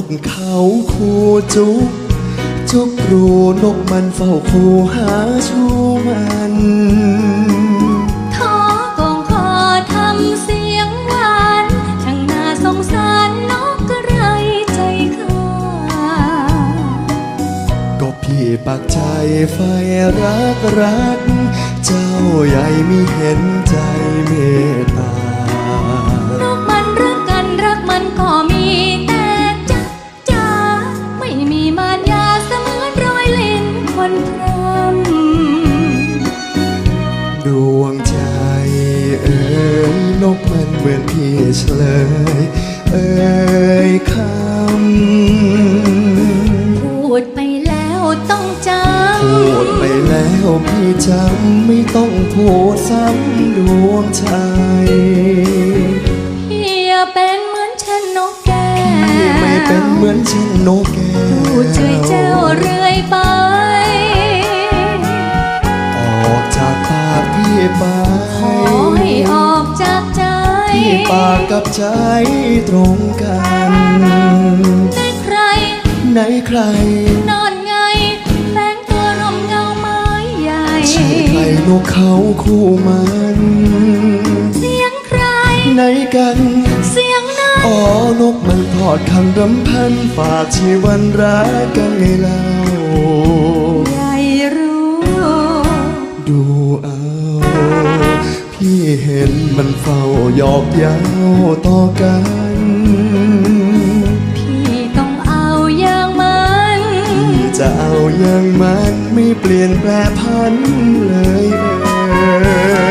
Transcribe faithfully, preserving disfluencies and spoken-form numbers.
เขาคูจุกจุกรูนกมันเฝ้าคูหาชูมันท้อกองคอทำเสียงหวานช่างน่าสงสารนกกระไรใจข้าก็พี่ปักใจไฟรักรักเจ้าใหญ่ไม่เห็นใจเมตตานกมันรักกันรักมันก็มีแต่จ๊ะจ๊ะไม่มีมารยาเสมือนรอยลิ้นคนพรำดวงใจเอ๋ยนกมันเหมือนพี่เฉลยเอ๋ยคำพูดไปแล้วต้องจำพูดไปแล้วพี่จำไม่ต้องพูดซ้ำดวงใจพี่อย่าเป็นเหมือนเช่นนกแก้วพี่ไม่เป็นเหมือนเช่นนกแก้วพูดเฉยเจ้าเรื่อยไปออกจากปากพี่ไปขอให้ออกจากใจพี่ปากกับใจตรงกันในใครในใครนอนไงแฝงตัวรมเงาไม้ใหญ่ใช่ใครนกเขาคู่มันเสียงใครในกันเสียงนั้นอ๋อนกมันทอดคำรำพันฝากชีวันรักกันไงเล่าใหญ่รู้ดูเอาพี่เห็นมันเฝ้าหยอกเย้าต่อกันพี่ต้องเอาอย่างมันพี่จะเอาอย่างมันไม่เปลี่ยนแปรพันเลยเออ